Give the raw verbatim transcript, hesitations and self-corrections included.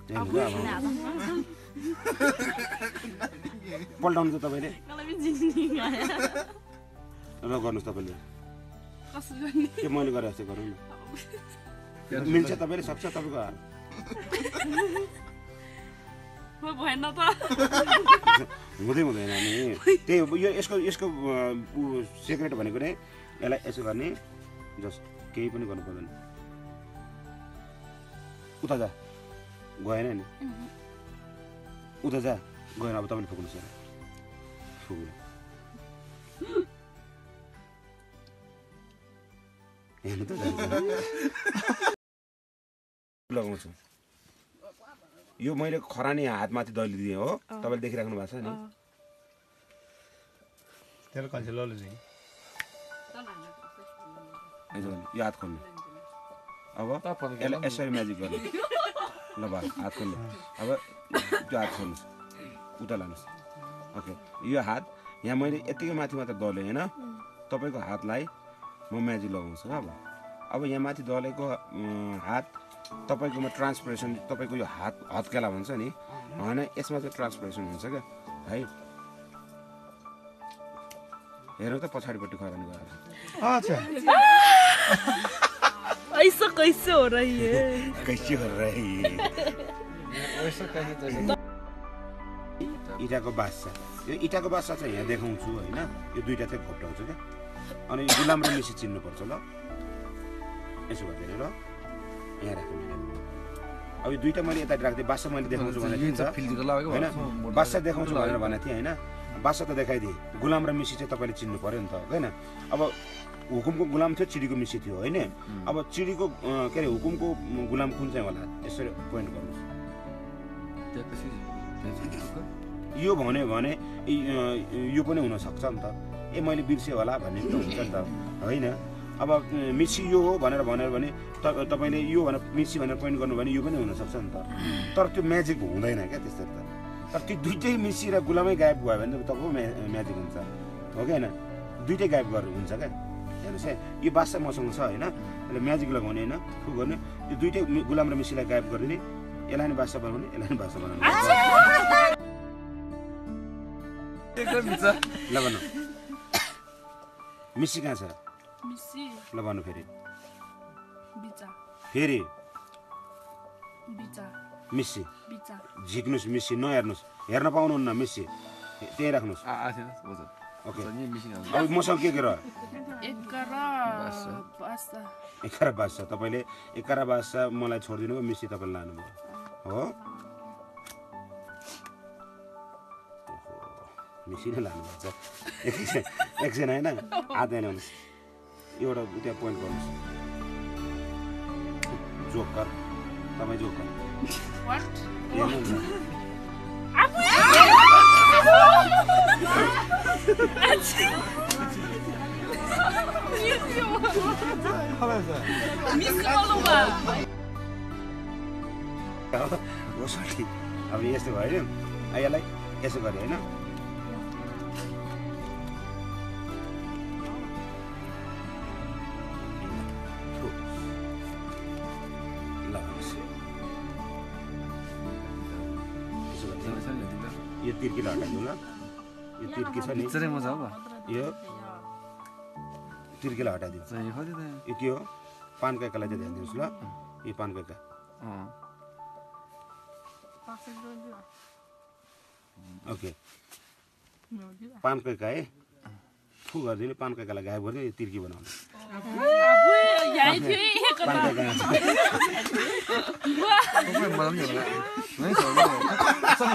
पल्टाउनु त तपाईँले र गर्नुहोस् तपाईँले के मैले गरेँ जस्तो गरौँ न मिल्छ तपाईँले सक्छ तपाईँको हाल हुँदै हुँदैन नि त्यही हो यो यसको यसको सेक्रेट भनेको नै यसलाई यसो गर्ने जस्ट केही पनि गर्नु पर्दैन उता जा गएन नि उता जा गएन अब तपाईँले फुक्नुहोस् फुक्नु हेर्नु त लगाउँछु यो मैले खरानी हातमाथि दलिदिएँ हो तपाईँले देखिराख्नु भएको छ नि तेल कल्छ ललु चाहिँ यो हात खोल्नु अब यसलाई यसरी म्याजिक गर्नु ल भयो हात खोल्नु अब त्यो हात खोल्नुहोस् उता लानुहोस् ओके यो हात यहाँ मैले यत्तिकै माथि मात्र दलेँ होइन तपाईँको हातलाई म म्याजिक लगाउँछु अब अब यहाँ माथि दलेको हात तपाईँकोमा ट्रान्सपरेसन तपाईँको यो हात हत्केला भन्छ नि होइन यसमा चाहिँ ट्रान्सपरेसन हुन्छ क्या है हेरौँ त पछाडिपट्टि खरानी गएर अच्छा ऐसा कैसे हो रही है कैसे हो रही इँटाको बासा यो इँटाको बासा चाहिँ यहाँ देखाउँछु होइन यो दुईवटा चाहिँ घोप्टाउँछु क्या अनि गुलाम र मिसी चिन्नुपर्छ ल यसो गर्दैन ल यहाँ राख्नु अब यो दुईवटा मैले यता राख्दिएँ बासा मैले देखाउँछु भनेको थिएँ होइन बासा देखाउँछु भनेर भनेको थिएँ होइन बासा त देखाइदिएँ गुलाम र मिसी चाहिँ तपाईँले चिन्नु पऱ्यो नि त होइन अब हुकुमको गुलाम थियो चिडीको मिसी थियो होइन अब चिडीको के अरे हुकुमको गुलाम कुन चाहिँ होला यसरी पोइन्ट गर्नुहोस् यो भन्यो भने यो पनि हुनसक्छ नि त ए मैले बिर्सेँ होला भन्ने पनि हुन्छ नि त होइन अब मिसी यो हो भनेर भनेर भने तपाईँले यो भनेर मिसी भनेर पोइन्ट गर्नु भने यो पनि हुनसक्छ नि त तर त्यो म्याजिक हुँदैन क्या त्यसरी त तर त्यो दुइटै मिसी र गुलामै गायब भयो भने त तपाईँको म्याजिक हुन्छ हो कि होइन दुइटै गायब गरेर हुन्छ क्या हेर्नुहोस् है यो बासा मसँग छ होइन यसले म्याजिक लगाउने होइन खु गर्ने यो दुइटै गुलाम र मिसीलाई गायब गरिदिने यसलाई नि बासा बनाउने यसलाई नि बासा बनाउने ल भन्नु मिसी कहाँ छ ल भन्नु फेरि फेरि मिसी झिक्नुहोस् मिसी नहेर्नुहोस् हेर्न पाउनुहुन्न मिसी त्यही राख्नुहोस् ओके अब मसँग के के रह्यो एघार बासा तपाईँले एघार बासा मलाई छोडिदिनु भयो मिसी तपाईँले लानुभयो हो मिसी नै लानुभएको छ एकछिन एकछिन होइन आँदैन हुनुहोस् एउटा त्यहाँ पोइन्ट गर्नुहोस् जोकर तपाईँ जोकर अब यस्तो भयो नि यसलाई यसो गरेँ होइन यो तिर्कीलाई हटाइदिउँ ल यो तिर्की छ नि यो तिर्कीलाई हटाइदिउँ यो के हो पान कैकालाई चाहिँ ध्यान दिनुहोस् ल यो पान कैका ओके पान कैका है फु गरिदिने पान कैकालाई गायब गरिदिने तिर्की बनाउने पान कैका